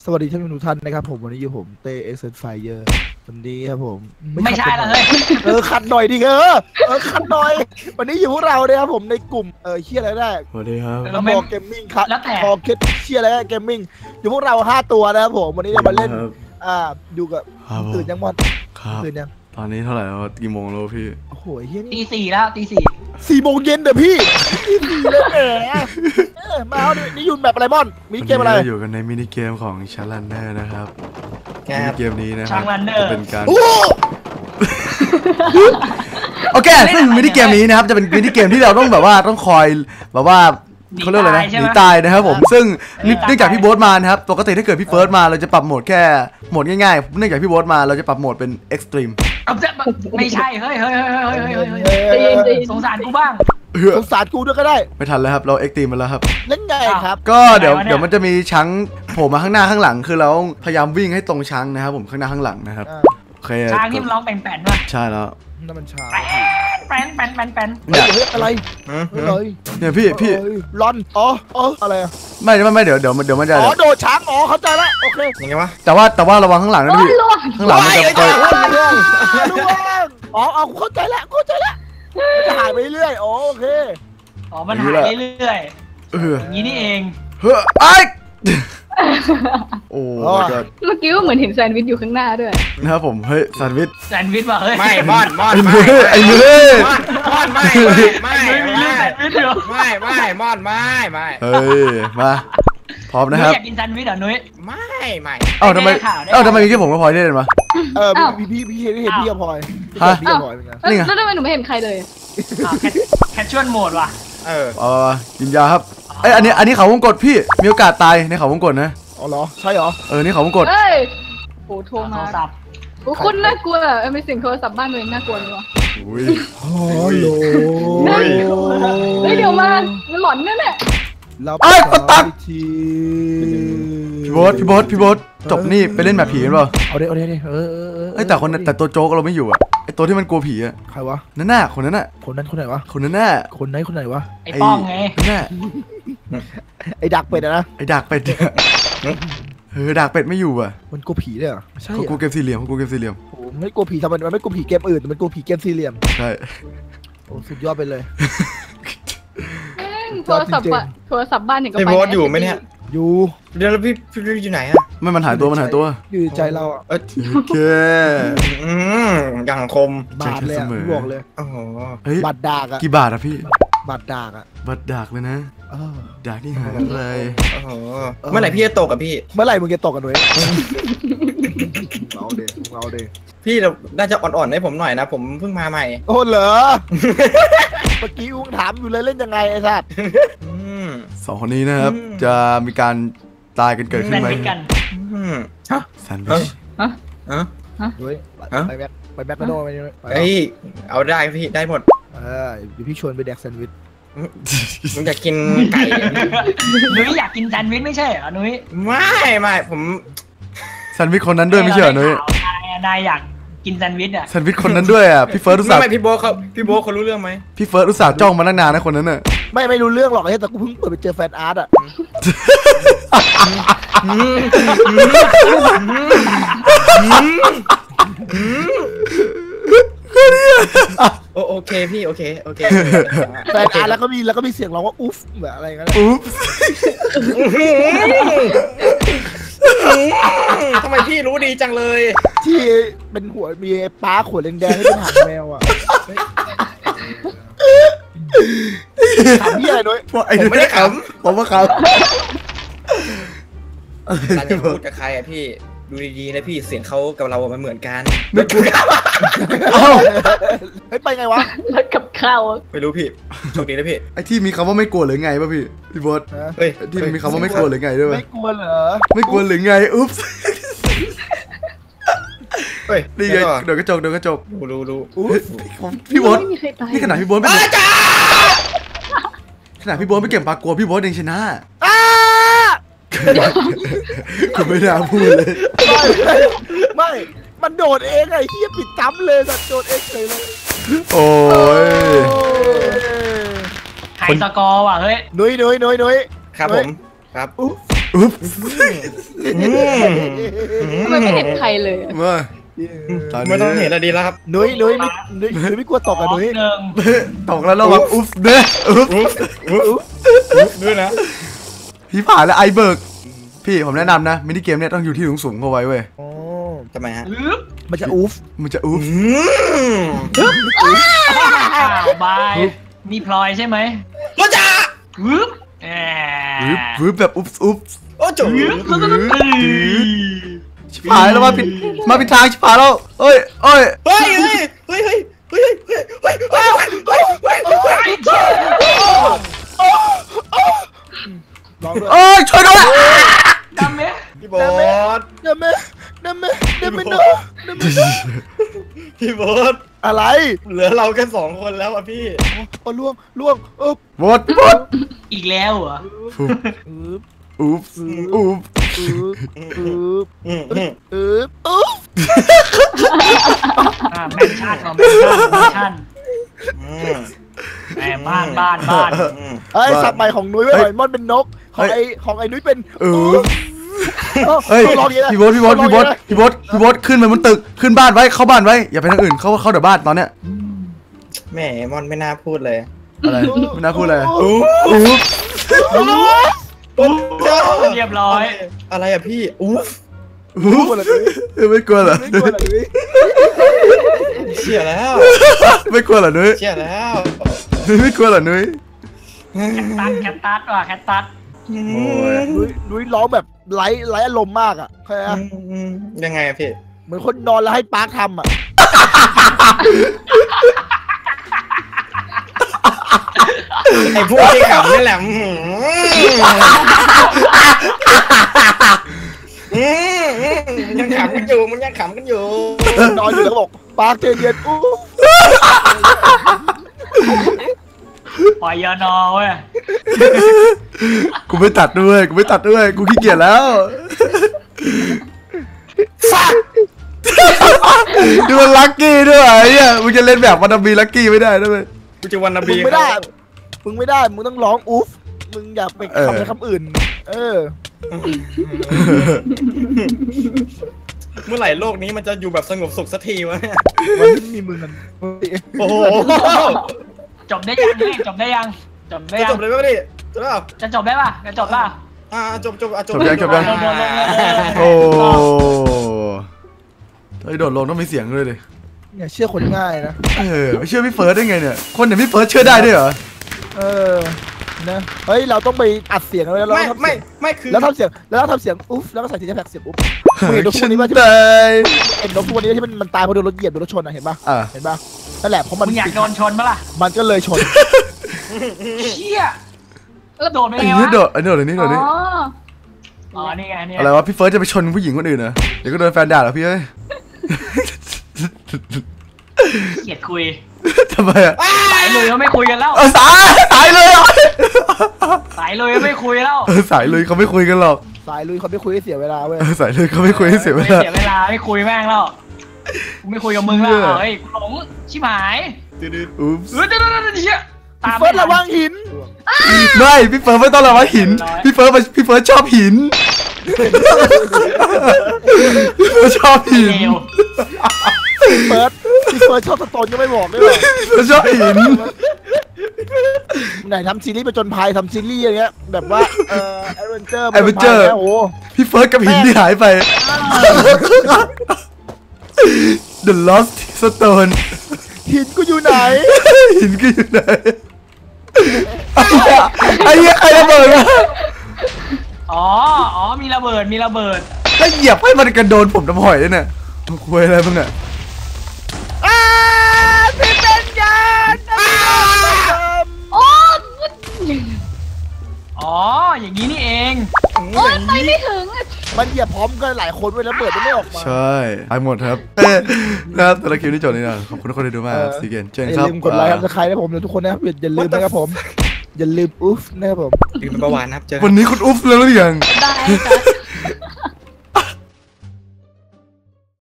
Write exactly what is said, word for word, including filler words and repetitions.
สวัสดีท่านผู้ชมทุกท่านนะครับผมวันนี้อยู่ผมเตเอ็กเซนไฟเยอร์วันนี้ครับผมไม่ใช่ละเลยเออคัดหน่อยดิเออเออคัดหน่อยวันนี้อยู่พวกเราเนี่ยครับผมในกลุ่มเออเชียร์อะไรได้สวัสดีครับแล้วพอเกมมิ่งครับพอเคสเชียร์อะไรได้เกมมิ่งอยู่พวกเราห้าตัวนะครับผมวันนี้จะมาเล่นอ่าดูกับตื่นยังมอนตื่นยังตอนนี้เท่าไหร่แล้วกี่โมงแล้วพี่โอ้โหเฮียตีสี่แล้วตีสี่สี่โมงเย็นเด้อพี่ตีสี่เลยแหมมาเอานี่ยุ่นแบบอะไรมอนมินิเกมอะไรอยู่กันในมินิเกมของชาร์ลันเนอร์นะครับมินิเกมนี้นะครับจะเป็นการโอเคซึ่งมินิเกมนี้นะครับจะเป็นมินิเกมที่เราต้องแบบว่าต้องคอยแบบว่าเขาเรียกอะไรนะหนีตายนะครับผมซึ่งเนื่องจากพี่โบ๊ทมานะครับปกติถ้าเกิดพี่เฟิร์สมาเราจะปรับโหมดแค่โหมดง่ายๆเนื่องจากพี่โบ๊ทมาเราจะปรับโหมดเป็นเอ็กซ์ตรีมไม่ใช่เฮ้ยเฮ้ยเฮ้ยเฮ้ยเฮ้ยสงสารกูบ้างสงสารกูด้วยก็ได้ไม่ทันแล้วครับเราเอ็กซ์ตรีมมาแล้วครับเล่นไงครับก็เดี๋ยวเดี๋ยวมันจะมีช้างโผล่มาข้างหน้าข้างหลังคือเราพยายามวิ่งให้ตรงช้างนะครับผมข้างหน้าข้างหลังนะครับโอเคช้างที่มันร้องแป่นๆด้วยใช่แล้วนั่นมันช้างแป่นแป่นแป่นแป่นเนี่ยอะไรเลยเนี่ยพี่พี่รอนอ๋ออ๋ออะไรอ่ะไม่ไม่ไม่เดี๋ยวเดี๋ยวมันเดี๋ยวมันจะอ๋อโดดช้างอ๋อเข้าใจแล้วโอเคยังไงวะแต่ว่าแต่ว่าระวังข้างหลังนะพี่ข้างหลังมันจะล่วงอ๋อเอาเข้าใจแล้วเข้าใจแล้วมันจะหายไปเรื่อยโอเคอ๋อมันหายไปเรื่อยเอออย่างนี้นี่เองเฮ้ยไอ้โอ้เมื่อกี้ก็เหมือนเห็นแซนด์วิชอยู่ข้างหน้าด้วยนะครับผมเฮ้ยแซนด์วิชแซนด์วิชว่ะเฮ้ยไม่มอนมอนไอ้เนื้อมอนไม่ไม่ไม่ไม่ไม่มอนไม่ไม่เฮ้ยมาพร้อมนะครับอยากกินแซนด์วิชเหรอนุ้ยไม่ไม่เอ้าทำไมเอ้าทำไมมีแค่ผมกับพลอยได้เลยมาเออพี่พี่พี่เห็นพี่กับพลอยฮะพี่กับพลอยเป็นไงนี่ไงแล้วทำไมหนูไม่เห็นใครเลยแคชชวลโหมดว่ะเออเออกินยาครับไออันนี้อันนี้เขาวงกดพี่มีโอกาสตายในเขาวงกดนะอ๋อเหรอใช่เหรอเออนี่เขาวงกดเฮ้ยโอ้โทรมาโอ้คุณน่ากลัวเออไม่เสียงโทรศัพท์บ้านตัวเองน่ากลัวเลยวะอุ้ยโอ้โหเฮ้ยเดี๋ยวมามันหลอนแน่แน่เราไอ้ปตักพี่โบ๊ทพี่โบ๊ทพี่โบ๊ทจบนี่ไปเล่นแบบผีกันเปล่าเอาดิเอาดิเออเอ้แต่คนแต่ตัวโจ๊กเราไม่อยู่อะไอตัวที่มันกลัวผีอะใครวะนั่นน่ะคนนั้นน่ะคนนั้นคนไหนวะคนนั้นน่ะคนไหนคนไหนวะไอ้ป้องไงนั่นน่ะไอ้ดักเป็ดนะไอ้ดักเป็ดเออดักเป็ดไม่อยู่อ่ะมันกลัวผีเลยเหรอใช่กูเกมสี่เหลี่ยมกูเกมสี่เหลี่ยมโอ้ไม่กลัวผีทำไมมันไม่กลัวผีเกมอื่นแต่มันกลัวผีเกมสี่เหลี่ยมใช่โอ้สุดยอดไปเลยโทรศัพท์อะโทรศัพท์บ้านอย่างกับไปพี่โบ๊ทอยู่ไหมเนี่ยอยู่เดี๋ยวพี่พี่อยู่ไหนอะไม่มันหายตัวมันหายตัวอยู่ใจเราอะโอเคอืมอย่างคมบาทเลยบอกเลยโอ้โหบาทดากอะกี่บาทอะพี่บาทดากอะบาทดากเลยนะดากนี่หายเลยโอ้โหเมื่อไหร่พี่จะตกกับพี่เมื่อไหร่มึงจะตกกันด้วยเอาเดเอาเดพี่เราน่าจะอ่อนๆให้ผมหน่อยนะผมเพิ่งมาใหม่โอ้เหรอเมื่อกี้อุ้งถามอยู่เลยเล่นยังไงไอ้สัตว์สองคนนี้นะครับจะมีการตายกันเกิดขึ้นไหมฮะแซนด์วิชฮะฮะด้วยไปแบ็คไปแบ็คกระโดดไปเฮ้ยเอาได้พี่ได้หมดเออเดี๋ยวพี่ชวนไปแดกแซนด์วิชมึงอยากกินไก่นุ้ยอยากกินแซนด์วิชไม่ใช่เหรอนุ้ยไม่ไม่ผมแซนด์วิชคนนั้นด้วยไม่ใช่เหรอนุ้ยนายอยากกินแซนด์วิชอ่ะแซนด์วิชคนนั้นด้วยอ่ะพี่เฟิร์สอุตส่าห์ไม่พี่โบ๊ทเขาพี่โบ๊ทเขารู้เรื่องไหมพี่เฟิร์สอุตส่าห์จ้องมาตั้งนานนะคนนั้นน่ะไม่ไม่รู้เรื่องหรอกไอ้แต่กูเพิ่งเปิดไปเจอแฟนอาร์ตอ่ะโอเคพี่โอเคโอเคแฟนอาร์ตแล้วก็มีแล้วก็มีเสียงร้องว่าอุ๊ฟแบบอะไรกันอุ๊ฟทำไมพี่รู้ดีจังเลยที่เป็นหัวมีปลาขวดแดงๆที่เป็นหางแมวอ่ะถามพี่อะไรด้วยผมไม่ได้ขำผมว่าขำการจะพูดกับใครอะพี่ดูดีๆนะพี่เสียงเขากับเรามันเหมือนกันไม่กูเฮ้ยไปไงวะแล้วกับข้าวไม่รู้พี่โชคดีนะพี่ไอที่มีคำว่าไม่กลัวหรือไงป่ะพี่พี่บอสเฮ้ยที่มีคำว่าไม่กลัวหรือไงด้วยไม่กลัวเหรอไม่กลัวหรือไงอุ๊บเฮ้ยนี่ไงเดี๋ยวกระจกเดี๋ยวกระจกรู้รู้พี่บอสนี่ขนาดพี่บอสไม่ขนาดพี่บอสไม่เก็บปากกลัวพี่บอสยังชนะคุณไม่น่าพูดเลยไม่มันโดดเองไอ้เหี้ยปิดจ้ำเลยสัตว์โดดเองเลยโอ้ยไฮสกอร์ว่ะเฮ้ยนุ้ยนุ้ยนุ้ยนุ้ยครับผมครับอุ๊บทำไมไม่เห็นใครเลยมาตอนไม่นี้ต้องเห็นอะไรดีแล้วครับนุ้ยนุ้ยไม่นุ้ยนุ้ยไม่กลัวตกอ่ะนุ้ยหนึ่งตกแล้วระวังอุ๊บเด้ออุ๊บอุ๊บอุ๊บอุ๊บด้วยนะพี่ผ่านแล้วไอเบิร์กพี่ผมแนะนำนะมินิเกมเนี่ยต้องอยู่ที่สูงๆเข้าไว้เว้ยโอ้ทำไมฮะอึ๊บมันจะอูฟมันจะอุ๊บอ้าวบายนี่พลอยใช่ไหมก็จะอึ๊บแหอุ๊บมอุ๊บแบบอุ๊บอุ๊บโอ้จุ๊บอึ๊บอึ๊บอึ๊บอึ๊บชิบหายแล้วมาผิดมาผิดทางชิบหายแล้วเอ้ยเอ้ยเฮ้ยเฮ้ยเฮ้ยเฮ้ยเฮ้ยเฮ้ยเฮ้ยเฮ้ยเฮ้ยเฮ้ยเฮ้ยลองด้วยเอ้ยช่วยด้วยดำไหมพี่บอสเดมเมเดมเมเดมเมโนเดมเมโนพี่บอสอะไรเหลือเราแค่สองคนแล้วอ่ะพี่โอ้ล่วงล่วงอุ๊บหมดหมดอีกแล้วเหรออุ๊บอุ๊บอุ๊บอุ๊บอุ๊บอืมอืมอุ๊บอุ๊บอ่าแมนชั่นเหรอแมนชั่นแมนชั่นอืมแหมบ้านบ้านบ้านอืมเอ้ยสับใหม่ของนุ้ยไว้หน่อยมอนเป็นนกของไอของไอ้นุ้ยเป็นเอออุ๊บเฮ้ยลองอย่างนี้นะพี่โบ๊ทพี่โบ๊ทพี่โบ๊ทลองอย่างนี้นะพี่โบ๊ทพี่โบ๊ทขึ้นไปบนตึกขึ้นบ้านไว้เข้าบ้านไว้อย่าไปทางอื่นเข้าเข้าเดี๋ยวบ้านตอนเนี้ยแหมมอนไม่น่าพูดเลยอะไรไม่น่าพูดเลยอุ๊บอุ๊บอุ๊บเรียบร้อยอะไรอ่ะพี่อุ๊บอุ๊บไม่กลัวเหรอไม่กลัวเหรอนุ้ยเชี่ยแล้วไม่กลัวเหรอนุ้ยเชี่ยแล้วไม่กลัวเหรอนุ้ยตัดแคทตัสว่ะแคทตัสโอ้ยนุ้ยนุ้ยร้องแบบไร้ไร้อารมณ์มากอ่ะเข้าใจปะอืมยังไงอะพี่เหมือนคนนอนแล้วให้ปาร์คทำอ่ะไอ้พวกที่ขำนี่แหละอืมอืมอืมมันยังขำกันอยู่มันยังขำกันอยู่นอนอยู่แล้วก็บอกปาร์คเจเย็นอู้ปล่อยยานอเว้ยกูไม่ตัดด้วยกูไม่ตัดด้วยกูขี้เกียจแล้วดูมันลัคกี้ด้วยไอ้เหี้ยมึงจะเล่นแบบวันนาบีลัคกี้ไม่ได้ด้วยกูจะวันนามึบีงไม่ได้มึงไม่ได้มึงต้องร้องอุ๊ฟมึงอย่าไปคำในคำอื่น เออเมื่อไหร่โลกนี้มันจะอยู่แบบสงบสุขสักทีวะเนี่ยวันที่มีมึงกันโอ้โหจบได้ยังนี่จบได้ยังจบได้จะยัจงบเลยไหมพี่จบแล้วจะจบได้ป่ะจะจบป่ะอ่าจบจบอ่ะจจบบยังจบยังโดนลงเลยโอ้ไอ้โดดลงต้องมีเสียงด้วยดิเนี่ยเชื่อคนง่ายนะเออไม่เชื่อพี่เฟิร์สได้ไงเนี่ยคนอย่างพี่เฟิร์สเชื่อได้ด้วยเหรอเออนะเฮ้ยเราต้องไปอัดเสียงแล้วเราไม่ทำไม่ไม่คือแล้วทำเสียงแล้วทำเสียงอุ๊ฟแล้วก็ใส่ทีแท็กเสียงอุ๊ฟมึงเห็นนกตัวนี้ป่ะที่ได้เห็นนกตัวนี้ที่มันมันตายเพราะโดนรถเหยียบโดนรถชนอ่ะเห็นป่ะอ่ะเห็นป่ะนั่นแหละเพราะมันมึงอยากโดนชนปะล่ะมันก็เลยชนเชี่ยแล้วโดนไปไอ้ไงนี่วะโดดไอ้นี่โดดไอ้นี่โดอ๋ดนี่ออ๋อนี่ไงนี่อะไรวะพี่เฟิร์สจะไปชนผู้หญิงคนอื่นนะเดี๋ยวก็โดนแฟนด่าเหรอพี่เอ้ยเกลียดคุยทำไมอ่ะสายเลยก็ไม่คุยกันแล้วเออสายสายเลยเหรอสายเลยก็ไม่คุยแล้วเออสายเลยเขาไม่คุยกันหรอกสายลุยเขาไม่คุยให้เสียเวลาเว้ยเออสายเลยเขาไม่คุยให้เสียเวไม่ลาเสียเวลาไม่คุยแม่งแล้วกูไม่คุยกับมึงแล้วเฮ้ยกูหลงชิบหายอุ๊บเออเดี๋ยวเดี๋ยวเดี๋ยวเชี่ยตามเฟิร์สระวังหินไม่พี่เฟิร์สไม่ต้องระวังหินพี่เฟิร์สพี่เฟิร์สชอบหินพี่เฟิร์สชอบหินเร็วเฟิร์สพี่เฟิร์สชอบสโตนก็ไม่บอกด้วยหรอพี่เฟิร์สชอบหินไหนทำซีรีส์ประจนภัยทำซีรีส์อย่างเงี้ยแบบว่าเอ่อแอดเวนเจอร์แอดเวนเจอร์โอ้พี่เฟิร์สกับหินที่หายไป The Lost Stone หินกูอยู่ไหนหินก็อยู่ไหนไอ้เหี้ยใครระเบิดวะอ๋ออ๋อมีระเบิดมีระเบิดแล้วเหยียบให้มันกระโดนผมน้ำหอยเลยเนี่ยมันคุยอะไรบ้างอ่ะอ้าพี่เป็นยันโอ้อ๋ออย่างนี้นี่เองโอ้ยไปไม่ถึงอะมันเหยียบพร้อมกันหลายคนเว้ยแล้วเบิดมันไม่ออกมาใช่ไปหมดครับเอ้ยนะครับแต่ละคลิปนี้จบนี่นะขอบคุณทุกคนที่ดูมากครับซีเกนเจนอย่าครับลืมกดไลค์ครับจะใครนะผมทุกคนนะครับอย่าลืมนะครับผมอย่าลืมอุ๊ฟนะครับผมดื่มเป็นเบาหวานนะครับเจอกันวันนี้คุณอุ๊บแล้วหรือยังได้จ้ะ